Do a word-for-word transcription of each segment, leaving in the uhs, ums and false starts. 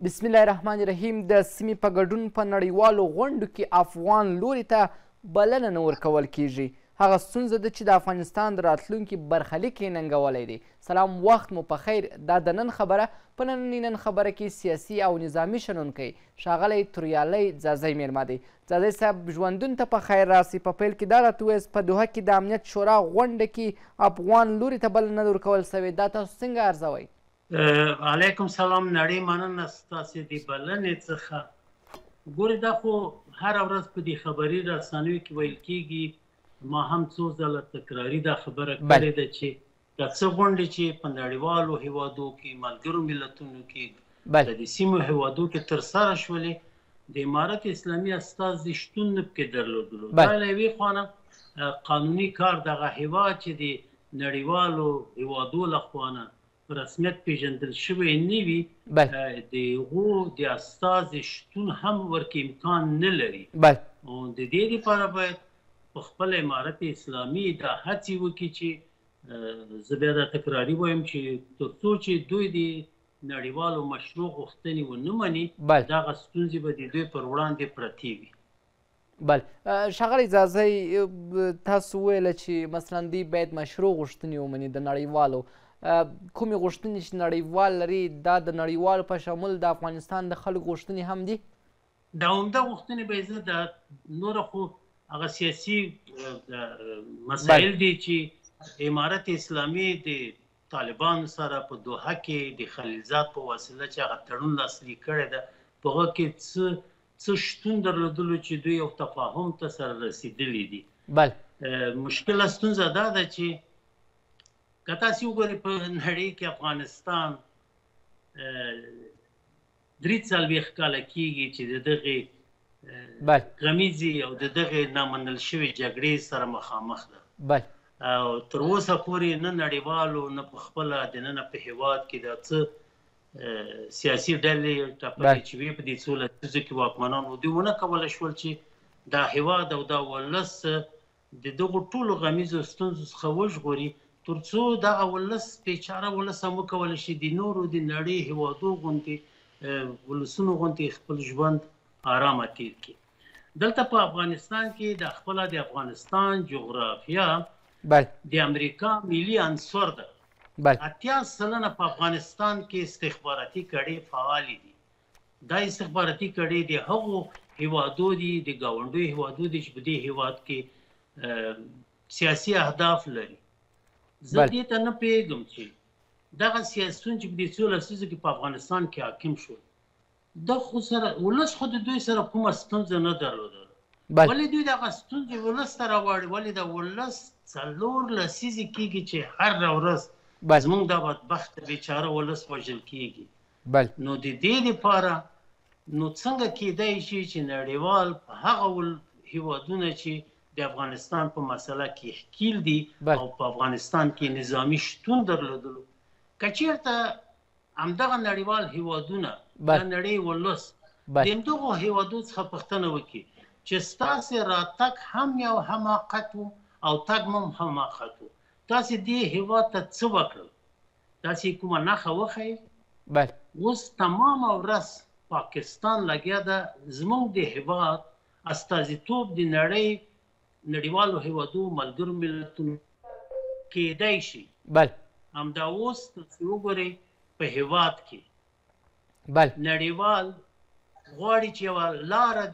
بسم الله الرحمن الرحیم. د سیمې په ګډون په نړیوالو غونډو کې افغان لوري ته بلنه نه ورکول کیږي. هغه ستونزه ده چې د افغانستان د راتلونکي برخلیک یې ننګولی دی. سلام، وخت مو په خیر. دا د نن خبره. په نننۍ نن خبره کې سیاسي او نظامي شنونکی ښاغلی توریالی ځاځی میرمه دی. ځاځی صاحب، ژوندون ته په خیر راسئ. په پیل کې دا راته ووایاست په دوحه کې د امنیت شورا غونډه کې افغان لوري ته بلنه نه ورکول سوې. دا تاسو څنګه ارزوئ؟ علیکم سلام. نړۍ مننه ستاسې د بلنې څخه. ګورې دا خو هره ورځ په دې خبري رسنیو کې ویل کېږي. ما هم څو ځله تکراري دا خبره کړې ده چې دا څه غونډې چې په نړیوالو هیوادو کې، ملګرو ملتونو کې، د دې سیمو هیوادو کې ترسره شولې، د امارت اسلامي استازي شتون نه پکې درلودلو. دا له یوې خوا نه قانوني کار دغه هیواد چې د نړیوالو هیوادو له خوا نه په رسمیت پیژندل شوی نه وي، د هغو د استازي شتون هم ورکې امکان نه لري. او د دې لپاره باید په خپل امارت اسلامي دا هڅې وکړي چې زه بیا دا تکراري وایم چې تر څو چې دوی د نړیوالو مشروع غوښتنې ونه مني، دغه ستونزې به د دوی پر وړاندې پرتې وي. بل ښاغلی ځاځی، تاسو وویله چې مثلا دوی باید مشروع غوښتنې ومني د نړیوالو. کومې غوښتنې چې نړیوال لري دا د نړیوالو په شمول د افغانستان د خلکو غوښتنې هم دي؟ دا عمده غوښتنې به زه د نوره خو هغه سیاسي مسایل دي چې امارت اسلامي د طالبانو سره په دوحه کې د خلیلزاد په وسیله چې هغه تړون لاسلیک کړی ده، په هغه کې څه څه شتون درلودلو چې دوی یو تفاهم ته سره رسېدلي دي. بله مشکله ستونزه دا ده چې که تاسې وګورئ په نړۍ کې افغانستان درې څلوېښت کاله کېږي چې د دغې غمیزې او د دغې نامنل شوې جګړې سره مخامخ ده. او تر اوسه پورې نه نړیوالو نه په خپله دننه په هېواد کې دا څه سیاسي ډلې ټاپلې چې وې په دې څو لسیزو کې واکمنان و، دوی ونه کولی شول چې دا هېواد او دا ولس د دغو ټولو غمیزو ستونزو څخه وژغوري، تر څو دغه ولس بېچاره ولس هم وکولی شي د نورو د نړۍ هېوادو غوندې ولسونو غوندې خپل ژوند آرامه تیر کړي. دلته په افغانستان کې د خپله د افغانستان جغرافیه د امریکا ملي عنصر ده. اتیا سلنه په افغانستان کې استخباراتي کړۍ فعالې دي. دا استخباراتي کړۍ د هغو هیوادو دي، د ګاونډیو هیوادو دي چې په دې هیواد کې سیاسي اهداف لري. زه دې ته نه پوهېږم چې دغه سیاسیون چې په دې څو لسیزو کې په افغانستان کې حاکم شول، دا خو سره ولس خو د دوی سره کومه ستونزه نه درلوده. ولې دوی دغه ستونزې ولس ته راواړي؟ ولې د ولس څلور لسیزې کېږي چې هره ورځ زموږ دا بدبخته بېچاره ولس وژل کېږي. نو د دې لپاره نو څنګه کېدای شي چې نړیوال په هغه هېوادونه چې د افغانستان په مسله کې ښکیل دي او په افغانستان کې نظامي شتون درلودلو، که چېرته همدغه نړیوال هېوادونه د نړۍ ولس د همدغو هېوادو څخه پوښتنه وکړي چې ستاسې راتګ هم یو حماقت و او تګ هم حماقت و، تاسې دې هېواد ته څه وکړل؟ تاسې کومه نښه وښیئ؟ اوس تمامه ورځ پاکستان لګیا ده زموږ د هېواد استازیتوب د نړۍ نړیوالو هېوادو ملګرو ملتونو کېدای شي. همدا اوس تاسې وګورئ په هېواد کې نړیوال غواړي چې یوه لاره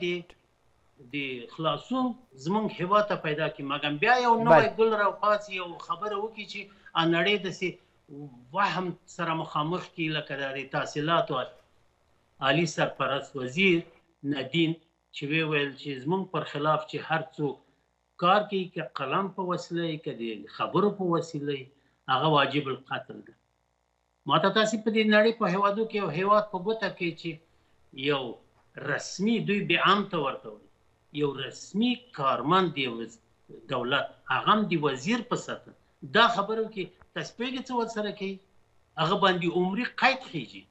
د خلاصون زموږ هېواد ته پیدا کړي، مګر بیا یو نوی ګل راوپاڅي، یو خبره وکړي چې نړۍ داسې وهم سره مخامخ کړي لکه د تحصیلاتو عالي سرپرست وزیر ندین چې وویل چې زموږ پر خلاف چې هر څوک کار کوي، که قلم په وسیله یې که د خبرو په وسیله یې، هغه واجب القتل ده. ما ته تاسې په دې نړۍ په هېوادو کې یو هېواد په ګوته کوي چې یو رسمي دوی بېعام ته ورته وایي، یو رسمي کارمند د دولت هغه هم د وزیر په سطح دا خبرو کې تاسې پوهېږئ څه ورسره کوي؟ هغه باندې عمري قید خېږي.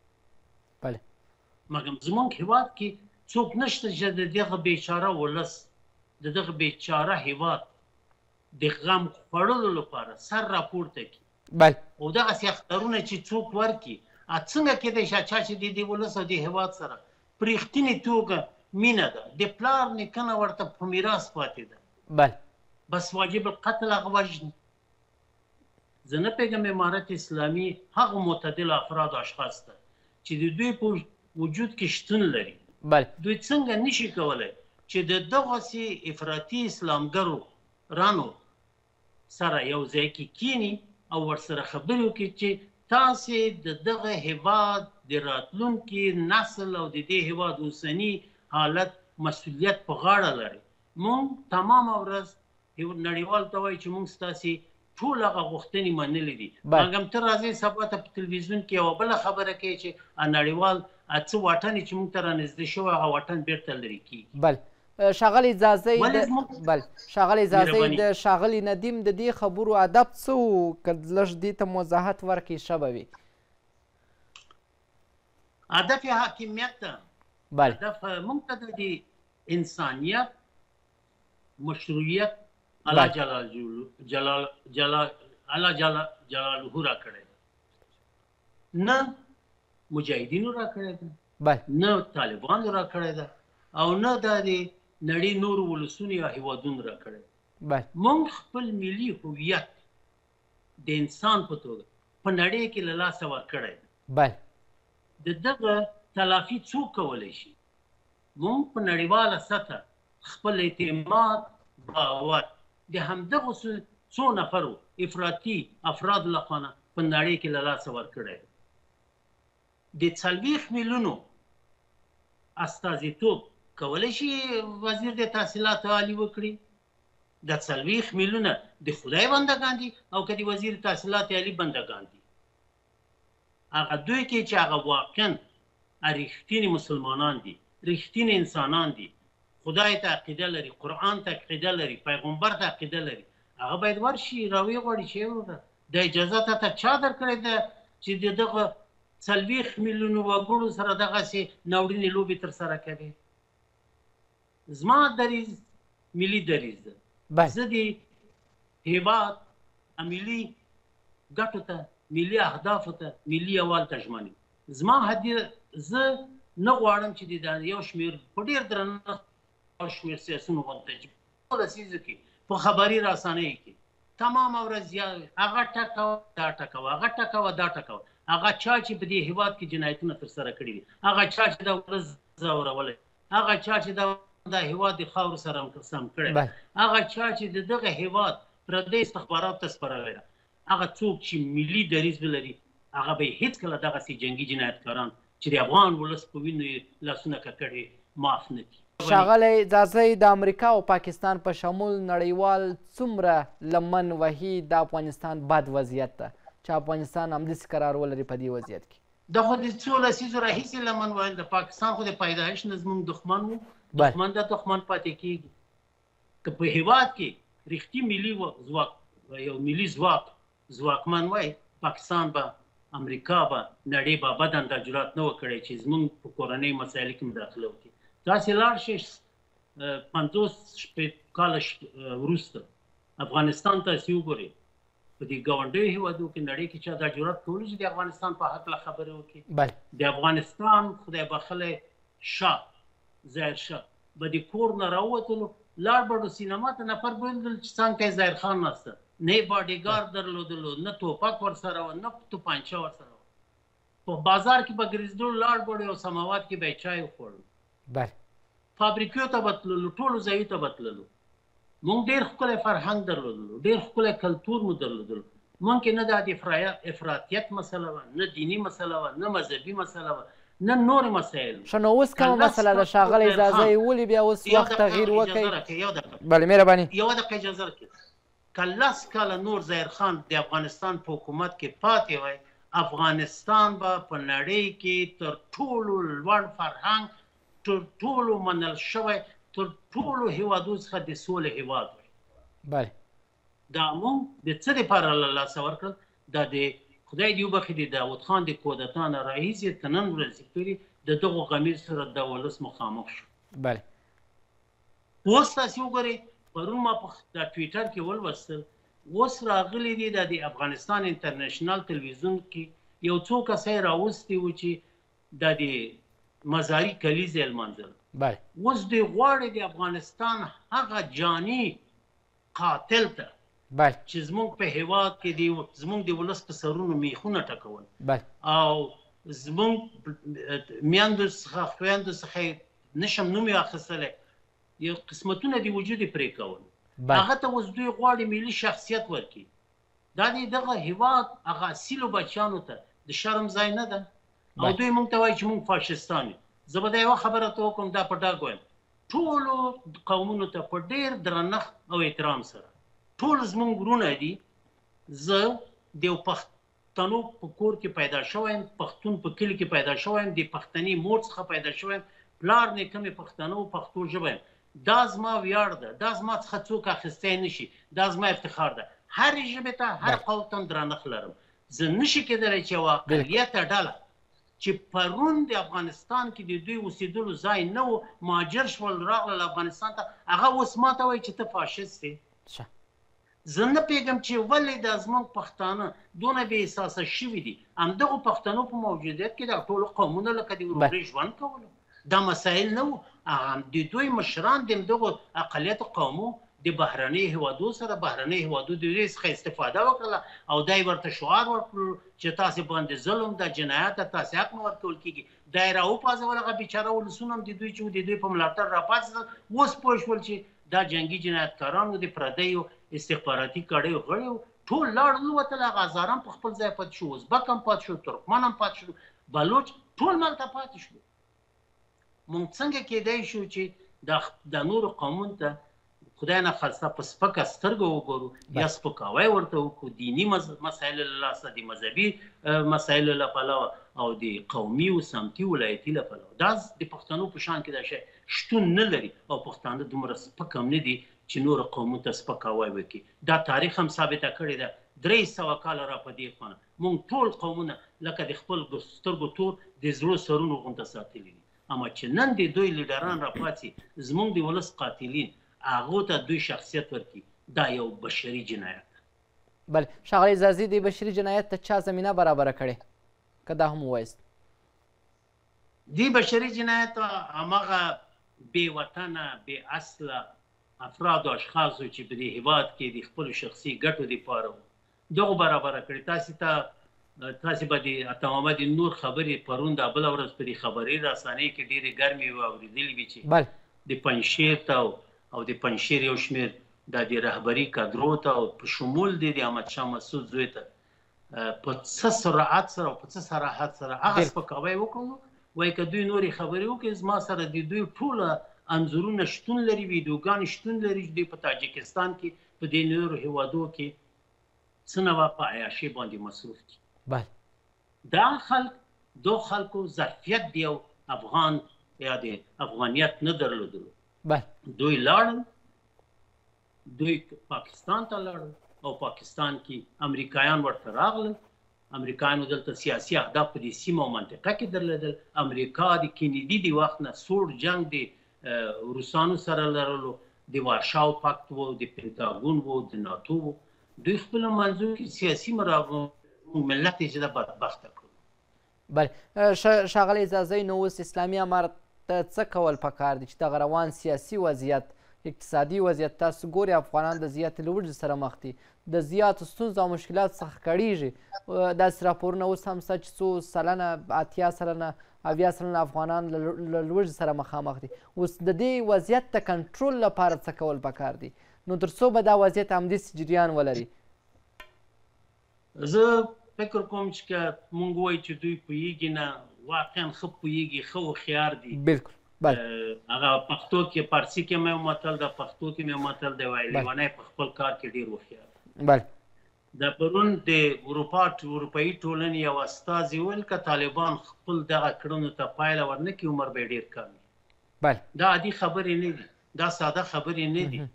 مګر زموږ هېواد کې څوک نشته چې د دغه بېچاره ولس، د دغه بېچاره هېواد د غم خوړلو لپاره سر راپورته کړي. او دغسې اخترونه چې څوک ورکړي څنګه کېدای شي چا چې د دې ولس او د هېواد سره په رښتینې توګه مینه ده د پلار نیکه نه ورته په میراث پاتې ده بله بس واجب القتل هغه وژني. زه نه پوهېږم امارت اسلامي هغه معتدل افراد او اشخاص ته چې د دوی په وجود کې شتون لري بله دوی څنګه نشي کولی چې د دغسې افراطي اسلامګرو رانو سره یو ځای کې کینی او ورسره خبرې وکړي چې تاسې د دغه هېواد د راتلونکي نسل او د دې هېواد اوسني حالت مسؤلیت په غاړه لري. مونږ تمامه ورځ نړیوال ته وایي چې مونږ ستاسې ټول هغه غوښتنې منلې دي مګم ته راځئ سبا ته په تلویزیون کې یوه بله خبره کوي چې نړیوال څه واټن چې مونږ ته رانږدې شوی هغه واټن بیرته لرې کېږي. بله ښاغلی ځاځی بل ښاغلی ځاځی د ښاغلي ندیم د دې خبرو ادب څه و که لږ دې ته وضاحت ورکړي ښه به وي. هدف یې حاکمیت ده. هدف مونږ ته د انسانیت مشروعیت الله جلال جلال جلال الله جلال جلاله را کړی ده نه مجاهدینو را کړی ده نه طالبانو را کړی ده او نه دا د نړۍ نورو ولسونو یا هېوادونو را کړی ده. مونږ خپل ملي هویت د انسان په توګه په نړۍ کې له لاسه ورکړی ده. د دغه تلافي څوک کولی شي؟ مونږ په نړیواله سطحه خپل اعتماد باور د همدغو څو نفرو افراطي افرادو لخوا نه په نړۍ کې له لاسه ورکړی دی. د څلوېښت میلیونو استازیتوب کولی شي وزیر د تحصیلاتو عالي وکړي؟ د څلوېښت میلیونه د خدای بندګان دي او که د وزیر تحصیلات عالي بندګان دي هغه دوی کې چې هغه واقعا رښتیني مسلمانان دي رښتیني انسانان دي خدای ته عقیده لري قرآن ته عقیده لري پیغمبر ته عقیده لري هغه باید ورشي راویې غواړي چې وروره دا اجازه تاته چا درکړې ده چې د دغه څلوېښت میلیونو وګړو سره دغسې ناورینې لوبې ترسره کوي. زما دریځ ملي دریځ ده. زه د هېواد ملي ګټو ته ملي اهدافو ته ملي یووالي ته ژمن یم. زما هدیه زه نه غواړم چې د یو شمېر په ډېر درنښت یو شمېر سیاسونو غونډه چې په لسیزو کې په خبري رسنیو کې تمامه ورځ هغه ټکوه دا ټکوه هغه ټکوه دا ټکوه هغه چا چې په دې هېواد کې جنایتونه ترسره کړي دي هغه چا چې دا ولس ځورولی هغه چا چې دا هېواد د خاورو سره سم کړی هغه چا چې د دغه هېواد پردی استخباراتو ته سپارلی ده هغه څوک چې ملي دریځ ولري هغه به یې هېڅکله دغسې جنګي جنایتکاران چې د افغان ولس په وینو یې لاسونه ککړې معاف نه کړي. ښاغلی ځاځی د امریکا او پاکستان په شمول نړیوال څومره لمن وهي د افغانستان بد وضعیت ده چې افغانستان همداسې قرار ولري په دې وضعیت کې؟ دا خو د څو لسیزو راهیسې لمن ویل د پاکستان خو د پیدایښت نه زموږ دښمن و دښمن د دښمن پاتې کېږي. که په هېواد کې رښتي ملي ځواک یو ملي ځواک ځواکمن وای پاکستان به امریکا به نړۍ به بد انداجرات نه و کړی چې زموږ په کورنۍ مسایلو کې مداخله وکړي. تاسې لاړ شئ پنځوس شپېته کاله وروسته افغانستان تاسې وګورئ په دې ګاونډیو هېوادونو کې نړۍ کې چا دا جرات کولی چې د افغانستان په هکله خبرې وکړي؟ د افغانستان خدای بخلی شاه ظاهر شاه به د کور نه راووتلو لاړ بډو سینما ته نفر به ولیدل چې څنګ ته یې ظاهر خان ناسته نه یې باډیګارد درلودلو نه توپک ورسره وه نه توپانچه ورسره وه په بازار کې به ګرځېدلو لاړ بډو یو سماوات کې به یې چای وخوړلو فابریکو ته به تللو ټولو ځایو ته به تللو مونږ ډېر ښکلی فرهنګ درلودلو ډېر ښکلی کلتور مو درلودلو مونږ کې نه دا د افراطیت مسله وه نه دیني مسله وه نه مذهبي مسله وه نه نورې مسایل. ښه نو اوس کومه مسله ده ښاغلی ځاځی ولې بیا اوس وخت تغییر وکړئ؟ بله مهرباني یوه دقیقه اجازه راکړئ که لس کاله نور ظاهر خان د افغانستان په حکومت کې پاتې وای افغانستان به په نړۍ کې تر ټولو لوړ فرهنګ تر ټولو منل شوی تر ټولو هېوادونو څخه د سولې هېواد وای. بله دا مونږ د څه دپاره له لاسه ورکړل دا د خدای دې وبخښي د داود خان د کودتا نه راهیسې تر نن ورځې پورې د دغو غمیزو سره د ولس مخامخ شو. بله اوس تاسې وګورئ پرون ما په ټویټر کې ولوستل اوس راغلی دی دا د افغانستان انټرنیشنل تلویزیون کې یو څو کسه یې راوستي وو چې دا د مزاري کلیزې یې لمانځل. اوس دوی غواړي د افغانستان هغه جاني قاتل ته چې زموږ په هیواد کې زموږ د ولس په سرونو میخونه ټکول او زموږ میندو څخه خویندو څخه نشم نوم یې اخیستلی، یو قسمتونه د وجود یې پرې کول. هغه ته اوس دوی غواړي ملي شخصیت ورکړي. دا د دغه هیواد هغه اصیلو بچیانو ته د شرم ځای نه ده او دوی موږ ته وایي چې موږ فاشستان یو. زه به دا یوه خبره ته وکړم، دا په ډاګ وایم، ټولو قومونو ته په ډېر درنښت او احترام سره، ټول زموږ ورونه دي. زه د یو پښتنو په کور کې پیدا شوی یم، پښتون په کلي کې پیدا شوی یم، د پښتني مور څخه پیدا شوی یم، پلار نیکه مې پښتنو پښتو ژبه یم. دا زما ویاړ ده، دا زما څخه څوک اخیستی نه شي، دا زما افتخار ده. هرې ژبې ته هر قوم ته درنښت لرم. زه نشي کېدلی چې یوه اقلیته ډله چې پرون د افغانستان کې د دوی اوسېدلو ځای نه و، مهاجر شول راغلل افغانستان ته، هغه اوس ما ته وایي چې ته فاشست یې. زه نه پوهېږم چې ولې دا زموږ پښتانه دونه بې احساسه شوي دي. همدغو پښتنو په موجودیت کې دا ټولو قومونه لکه د ورورۍ ژوند کولو. دا مسایل نه وو. د دوی مشران د همدغو اقلیتو قومو د بهرنیو هیوادو سره بهرنیو هیوادو د دوی څخه استفاده وکړله او دا یې ورته شعار ورکړل چې تاسې باندې ظلم ده، جنایت ده، تاسې حق نه ورکول کېږي. دا یې راوپاځول، هغه بیچاره ولسونه هم د دوی چې د دوی په ملاتړ راپاڅېدل. اوس پوه شول چې دا جنګي جنایتکاران وو، د پردیو استخباراتي کړیو غړي وو، ټول لاړل ووتل. هغه هزاران په خپل ځای پاتې شو، ازبک هم پاتې شو، ترکمن هم پاتې شو، بلوچ ټول مالته پاتې شو. مونږ څنګه کېدای شو چې د نورو قومونو ته خدای نخواسته په سپکه سترګه وګورو یا سپکاوی ورته وکړو، دیني مسایلو له لاسه، د مذهبي مسایلو له پلوه او د قومي او سمتي ولایتي له پلوه. دا د پښتنو په شان کې دا شی شتون نه لري او پښتانه دومره سپک هم نه دي چې نورو قومونو ته سپکاوی وکړي. دا تاریخ هم ثابته کړې ده. درې سوه کاله را په دې خونه مونږ ټول قومونه لکه د خپل سترګو تور د زړو سرونو غونته ساتلي دي. اما چې نن د دوی لیډران راپاڅي زموږ د ولس قاتلین هغو ته دوی شخصیت ورکړي، دا یو بشري جنایت ده. بله ښاغلی زازي، د بشري جنایت ته چا زمینه برابره کړې که دا هم ووایست؟ دې بشري جنایت هماغه بې وطنه بې اصله افراد او اشخاصو چې په دې هیواد کې د خپلو شخصي ګټو دپاره دغو برابره کړي. تاسې ته تاسې به د عطا محمد نور خبرې پرون دا بله ورځ په دې خبري رسنۍ کې ډېرې ګرمې وې، اورېدلې وې چې د پنجشیر ته او د پنجشیر یو شمېر دا د رهبري کادرو ته او په شمول د د احمدشاه مسعود زوی ته په څه سرعت سره او په څه صراحت سره هغه سپکاوی وکړو. وایي که دوی نورې خبرې وکړي زما سره د دوی ټوله انځورونه شتون لري، ویډیوګانې شتون لري چې دوی په تاجکستان کې په دې نورو هیوادو کې څه نه په عیاشۍ باندې مصروف دي. دا خلک دو خلکو ظرفیت د یو افغان یا د افغانیت نه درلودلو. دوی لاړل، دوی پاکستان ته لاړل او پاکستان کې امریکایان ورته راغلل. امریکایانو دلته سیاسي اهداف په دې سیمه او منطقه کې درلودل. امریکا د کینیدي د وخت نه سوړ جنګ د روسانو سره لرلو، د وارشاو پاکت و، د پنټاګون و، د ناتو و. دوی خپل منځو کې سیاسي ملت یې چې دا بدبخته کړو. بله ښاغلی زازی، نو اوس اسلامي امارت ته څه کول پکار دي چې دغه روان سیاسي وضعیت، اقتصادي وضعیت تاسو ګورئ افغانان د زیاتې لوږې سره مخ دي، د زیاتو ستونزو او مشکلاتو څخه کړېږي. داسې راپورونه اوس هم شته چې څو سلنه اتیا سلنه اویا سلنه افغانان له لوږې سره مخامخ دي. اوس د دې وضعیت د کنټرول لپاره څه کول پکار دي؟ نو تر څو به دا وضعیت همداسې جریان ولري؟ زه فکر کوم چې که مونږ وایو چې دوی پوهېږي نه، واقعا ښه پوهېږي، ښه هوښیار دي. بلکل هغه پښتو کې فارسي کې مې یو متل ده، پښتو کې مې متل دی وایي لیونی په خپل کار کې ډېر هوښیار دی. بله د پرون د اروپا اروپایي ټولنې یو استازي وویل که طالبان خپل دغه کړنو ته پایله ورنه کړي عمر به یې ډېر کم وي. بله دا عادي خبرې نه دي، دا ساده خبرې نه دي.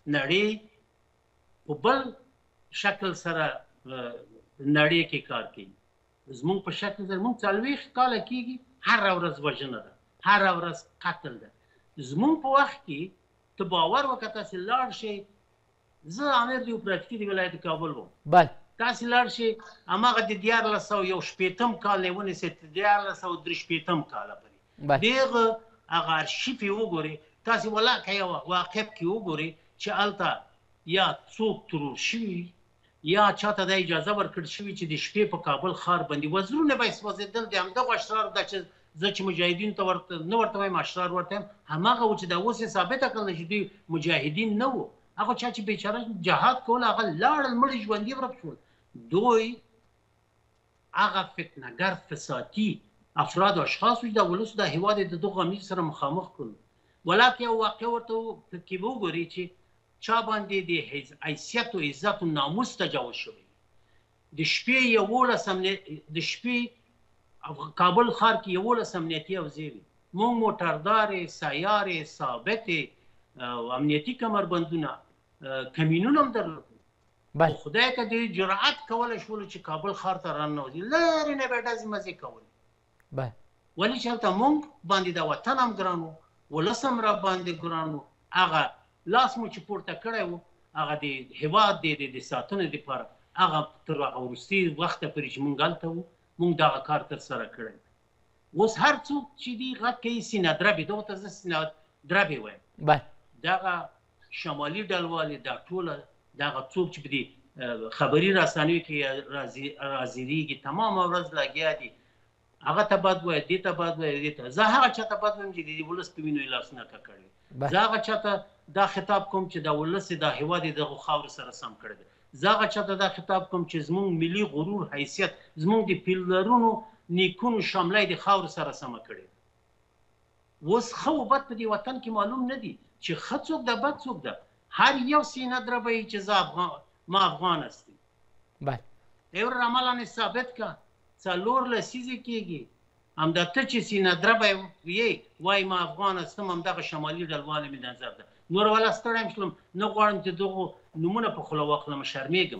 نړۍ په بل شکل سره نړۍ کې کار کوي. زموږ په شکل سره موږ څلوېښت کاله کېږي هره ورځ وژنه ده، هره ورځ قتل ده. زموږ په وخت کې ته باور وکړه تاسې لاړ شئ، زه امیر د اپراتیفي د ولایت کابل وم، بله تاسې لاړ شئ هماغه د دیارلس سوه یو شپېتم کال نه ونیسئ تر دیارلس سوه درې شپېتم کاله پورې د هغه هغه ارشیف یې وګورئ تاسې ولاکه یو واقعیت کې وګورئ چې هلته یا څوک ترور شوي یا چاته دا اجازه ورکړل شوې چې د شپې په کابل ښار باندې وزرونه به یې سوځېدل د همدغو اشرارو دا چې زه چې مجاهدینو ته ورته نه ورته وایم اشرار ورته یم هماغه و چې دا اوس یې ثابته کړله چې دوی مجاهدین نه وو هغه چا چې بیچاره جهاد کول هغه لاړل مړي ژوندي ورک شول دوی هغه فتنهګر فساتي افراد او اشخاص چې د ولس د هېواد د دغو امیر سره مخامخ کړل ولاکه یو واقع ورته کې به وګورئ چې چا باندې د حیثیت او عزت او ناموس تجاوز شوی د شپې یولس د شپې کابل ښار کې یولس امنیتي اوزې وي موږ موټردارې سیارې ثابتې امنیتي کمربندونه کمینونه هم درلودل خدای که دوی جرأت کولی شولو چې کابل ښار ته راننوځي لرې نه به ډزې مزې کولې ولې چې هلته موږ باندې د وطن هم ګران و ولس هم را باندې ګران و هغه لاس مو چې پورته کړی و هغه د هېواد د ساتنې دپاره هغه تر هغه وروستي وخته پورې چې موږ هلته وو موږ دغه کار ترسره کړی اوس هر څوک چې دي غږ کوي سینه دربې دغو ته زه سینه دربې وایم دغه شمالي ډلوالې دا ټوله دغه څوک چې په دې خبري رسنیو کې راځېږي تمامه ورځ لګیا دي هغه ته بد وایي دې ته بد وایي دې ته زه هغه چا ته بد وایم چې د ولس په وینو یې لاسونه ککړي زه هغه چا ته دا خطاب کوم چې د ولس د هېواد یې دغو خاورو سره سم کړی دی زه هغه چا ته دا خطاب کوم چې زموږ ملي غرور حیثیت زموږ د پلرونو نیکونو شامله یې د خاورو سره سمه کړې اوس ښه و بد په دې وطن کې معلوم نه دي چې ښه څوک ده بد څوک ده هر یو سینه دربوي چې زه ما افغان هستم یو رامالانې ثابت که څلور لسیزې کېږي همدا ته چې سینه دربی یې وایي ما افغان هستم همدغه شمالي ډلوالې مې نظر ده نور والا ستړی هم شلم نه غواړم چې دغو نومونه په خوله واخلم شرمېږم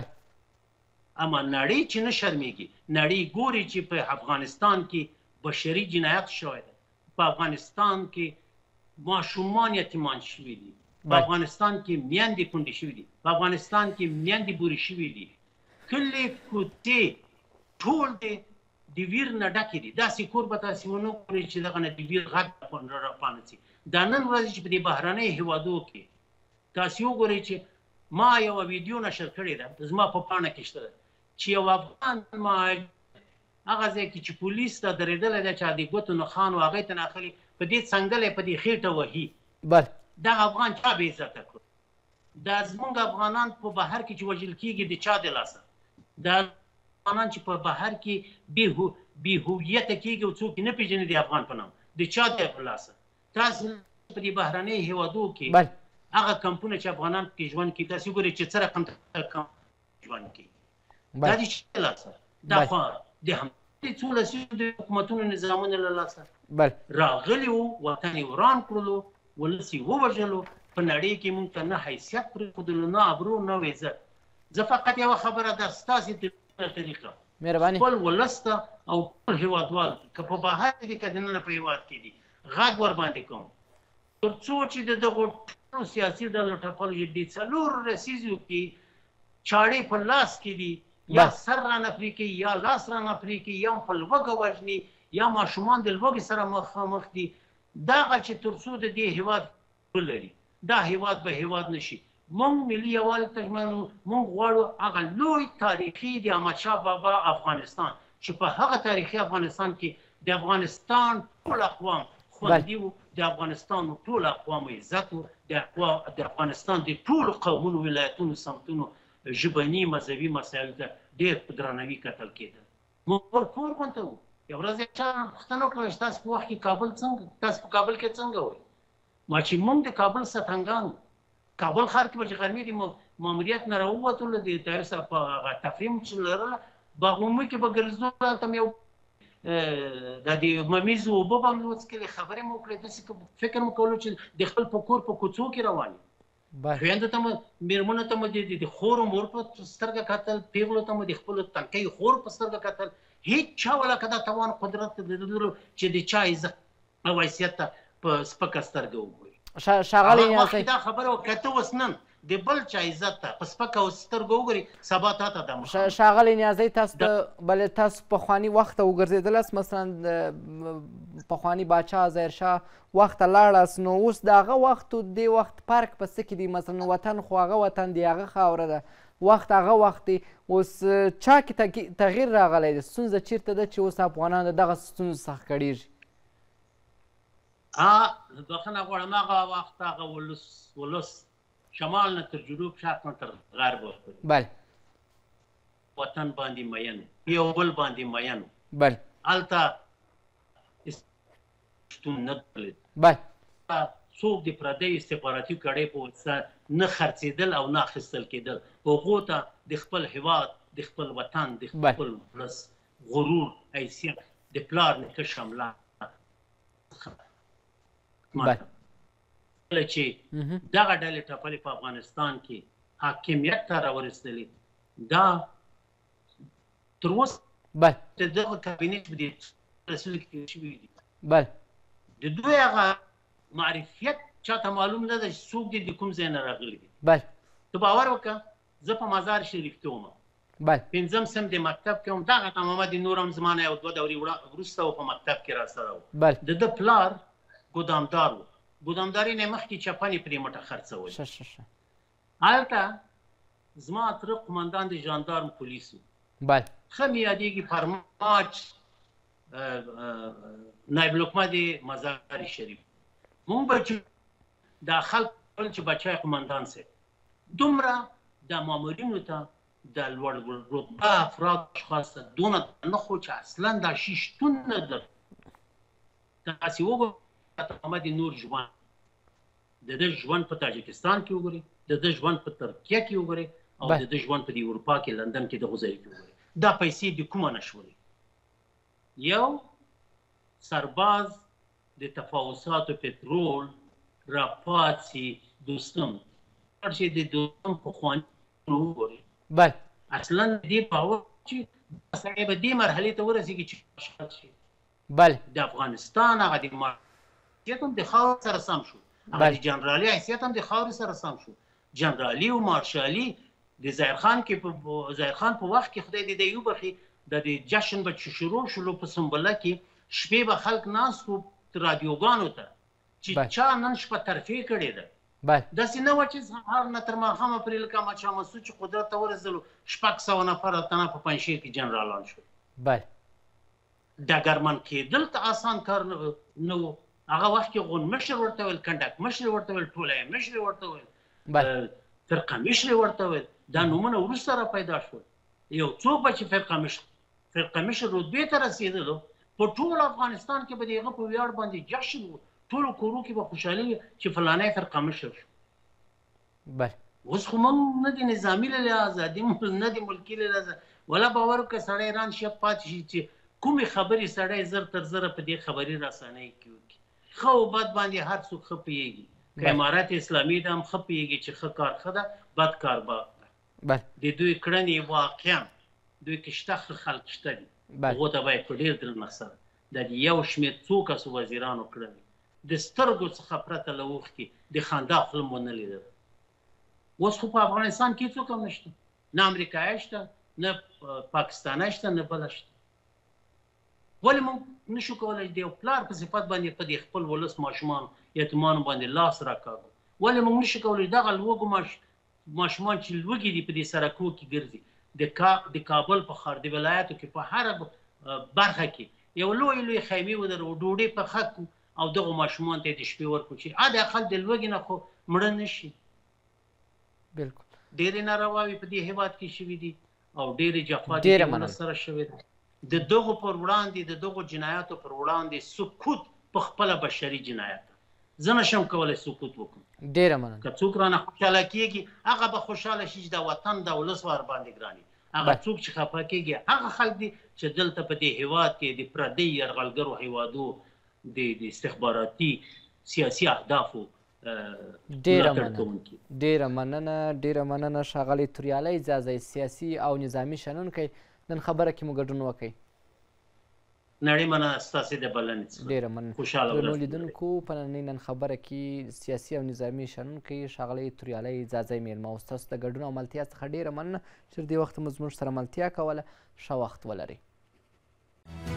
اما نړۍ چې نه شرمېږي نړۍ ګوري چې په افغانستان کې بشري جنایت شوی دی په افغانستان کې ماشومان یتیمان شوي دي په افغانستان کې میندې کونډې شوي دي په افغانستان کې میندې بورې شوي دي کلي کوڅې ټول دی د ویر نه ډکې دي داسې کور به تاسې ونه ګورئ چې دغه نه د ویر غږ راپانه شي دا نن ورځ چې په دې بهرنیو هېوادو کې تاسې وګورئ چې ما یوه ویډیو نشر کړې ده زما په پاڼه کې شته ده چې یو افغان مهاجر هغه ځای کې چې پولیس ته درېدلی ده چې د ګوتو نښان و هغې ته ناخلي په دې څنګل یې په دې خېټه وهي دغه افغان چا بې عزته کړو دا زموږ افغانان په بهر کې چې وژل کېږي د چا د لاسه دا افغانان چې په بهر کې بې هویته کېږي او څوک یې نه پېژني د افغان په نام د چا د لاسه تاسې په دې بهرنیو هېوادو کې هغه کمپونه چې افغانان پکې ژوند کوي تاسې وګورئ چې څه رقم ژوند کوي دا د چا لاسه دا خو د همدې څو لسیزو د حکومتونو نظامونو له لاسه راغلي وو وطن یې وران کړلو ولس یې ووژلو په نړۍ کې موږ ته نه حیثیت پرېښودلو نه ابرو نه عزت زه فقط یوه خبره ده ستاسې طریقه خپل ولس ته او ټول هېوادوال که په بهر دي که دننه په هېواد کې دي غږ ورباندې کوم تر څو چې د دغو ټولو سیاسي ډلو ټپلو چې دې څلور لسیزو کې چاړې په لاس کې دي یا سر رانه پرې کوي یا لاس رانه پرې کوي یا په لوږه وژني یا ماشومان د لوږې سره مخامخ دي دغه چې تر څو د دې هېواد ولري دا هېواد به هېواد نه شي موږ ملي یووالي ته ژمن موږ غواړو هغه لوی تاریخي د احمدشاه بابا افغانستان چې په هغه تاریخي افغانستان کې د افغانستان ټول اقوام خوندي وو د افغانستان ټول اقوامو عزت وو د افغانستان د ټولو قومونو ولایتونو سمتونو ژبني مذهبي مسایلو ته ډېر په درناوي کتل کېده موږ کور غونته وو یو ورځ یې چا پوښتنه وکړه چې تاسو په وخت کې کابل څنګه تاسو په کابل کې څنګه وئ ما چې موږ د کابل ستنګان کابل ښار کې به چې غرمې د ماموریت نه راووتلو د طیارې سره په تفریح مو چې لرله باغومي کې به ګرځېدو هلته مې یو دا د ممیزو اوبه به مې وڅښلې خبرې مو وکړې داسې فکر مو کولو چې د خپل په کور په کوڅو کې روان یم خویندو ته مو مېرمنو ته مو د خورو مور په سترګه کتل پیغلو ته مو د خپلو تنکیو خور په سترګه کتل هېڅ چا ولکه دا توان قدرت درلودلو چې د چا عزت او حیثیت ته په سپکه سترګه وګوري ښاغلی هغه وخت دا خبره وکړه ته اوس نن د بل چا عزت ته په سپکه سترګو وګوري سبا تا ته د مخامخ. ښاغلی نیازی تاسو ته بلې تاسو پخواني وخت ته وګرځېدلاست، مثلا پخواني باچا ظاهرشاه وخت ته لاړاست، نو اوس د هغه وخت و دې وخت فرق په څه کې دی؟ مثلا وطن خو هغه وطن دی، هغه خاوره ده، وخت هغه وخت دی، اوس چا کې تغییر راغلی دی؟ ستونزه چیرته ده چې اوس افغانان د دغه ستونزو څخه کړېږي؟ بخښنه غواړم، هغه وخت هغه ولس ولس شمال نه تر جنوب، شرق نه تر غرب ورپورې بله وطن باندې مین وو، یو بل باندې مین وو. بله هلته شتون نه درلود. بله څوک د پردیو استخباراتي کړۍ په واسطه نه خرڅېدل او نه اخیستل کېدل. هغو ته د خپل هیواد، د خپل وطن، د خپل ولس غرور، حیثیت، د پلار نیکه شمله کله چې دغه ډلې ټپلې په افغانستان کې حاکمیت ته راورسېدلې، دا تر اوسه د دغه کابینټ په دې رسول کې شوي دي. بله د دوی هغه معرفیت چاته معلوم نه ده چې څوک دي د کوم ځای نه راغلي دي. بله ته باور وکړه، زه په مزار شریف کې وم، بله پنځم صنف د مکتب کې وم. دغه محمد نور هم زما نه یو دوه دورې وروسته و په مکتب کې راسره و. بله د ده پلار ګودامدار و، ګودامداري نه مخکې چپنې پرې مټه خرڅولې. هلته زما تره قمندان د ژاندارم پولیس و. بله ښه مې یادېږي، فرماج نایب الحکومه د مزار شریف، مونږ به چې دا خلک ویل چې بچای قمندان صاحب دومره د مامورینو ته د لوړ رتبه افراد اشخاص ته دونه نه خو چې اصلا دا شي شتون نه در. تاسې وګورئ محمد نور ژوند، د ده ژوند په تاجکستان کې وګورئ، د ده ژوند په ترکیه کې وګورئ، او د ده ژوند په دې اروپا کې لندن کې دغو ځایو کې وګورئ. دا پیسې د کومه نه شولې؟ یو سرباز د تفاوضاتو پټرول راپاڅي دوستم، چې د دوستم پخواني وګورئ. بله اصلا دې باور چې سړی به دې مرحلې ته ورسېږي چې شهادت شي. بله د افغانستان هغه د حیثیت هم د خاورې سره سم شو، هغه د جنرالي حیثیت هم د خاورې سره سم شو. جنرالي او مارشالي د ظاهر خان کې ظاهر خان په وخت کې خدای دې دی وبخي، د دې جشن به چې شروع شولو په سنبله کې شپې به خلک ناست وو رادیوګانو ته چې چا نن شپه ترفیع کړې ده. داسې نه وه چې سهار نه تر ماښامه پرې لکه احمدشاه مسعود چې قدرت ته ورسېدلو شپږ سوه نفر اتنه په پنجشیر کې جنرالان شول. ډګرمن کېدل ته اسان کار نه و. هغه وخت کې غون مشر ورته ویل، کنډک مشر ورته ویل، ټولۍ مشر ورته ویل، فرقه مشر ورته ویل. دا نومونه وروسته را پیدا شول. یو څوک به چې فرقه مشر فرقه مشر رتبې ته رسېدلو، په ټول افغانستان کې به د هغه په ویاړ باندې جشن و، ټولو کورو کې به خوشحالي وي چې فلانی فرقه مشر شو. اوس خو موږ نه د نظامي له لحاظه، نه د ملکي له لحاظه، ولا باور وکړه سړی ران شپ پاتې شي چې کومې خبرې سړی زر تر زره په دې خبري رسنۍ کې وکړي. ښه او بد باندې هر څوک ښه پوهېږي. که امارت اسلامي ده هم ښه پوهېږي چې ښه کار ښه ده، بد کار بد ده. د دوی کړنې واقعا دوی کې شته ښه خلک شته دي، هغو ته باید په ډېر درنښت سره د یو شمېر څو کسو وزیرانو کړنې د سترګو څخه پرته له اوښکې د خندا خوله مو نه لیدل. اوس خو په افغانستان کې څوک هم نشته، نه امریکایي شته، نه پاکستانی شته، نه بله شته. ولې موږ نشو کولی د یو پلار په صفت باندې په دې خپل ولس ماشومان یتیمانو باندې لاس راکاږو؟ ولې موږ نشو کولی دغه لوږو ماشومان چې لوږي دي په دې سړکو کې ګرځي، د کابل په ښار د ولایاتو کې په هره برخه کې یو لوی لوی خیمې ودرو، ډوډۍ پخه کړو او دغو ماشومانو ته یې د شپې ورکړو چې حداقل د لوږې نه خو مړه نه شي. بالکل ډېرې نارواوې په دې هېواد کې شوي دي او ډېرې جفا د دې ولس سره شوې ده. د دغو پر وړاندې د دغو جنایاتو پر وړاندې سکوت په خپله بشري جنایت ده. زه نشم کولی سکوت وکړم. ډېره مننه. که څوک رانه خوشحاله کېږي هغه به خوشحاله شي چې د وطن د ولس ورباندې ګران وي. هغه څوک چې خفه کېږي هغه خلک دي چې دلته په دې هېواد کې د پردي یرغلګرو هېوادو د استخباراتي سیاسي اهدافو ډېره مننه. ډېره مننه ډېره مننه ښاغلی توریالی ځاځی، سیاسي او نظامي شنونکی، نن خبره کې مو ګډون وکړئ. نړۍ مننه ستاسې د بلنې څخه. ډېره مننه. خوشحاله درنو لیدونکو په نننۍ نن خبره کې سیاسي او نظامي شنونکی ښاغلی توریالی ځاځی میلمه و. ستاسو د ګډون او ملتیا څخه ډېره مننه چې تر دې وخته مو زموږ سره ملتیا کوله. ښه وخت ولرئ.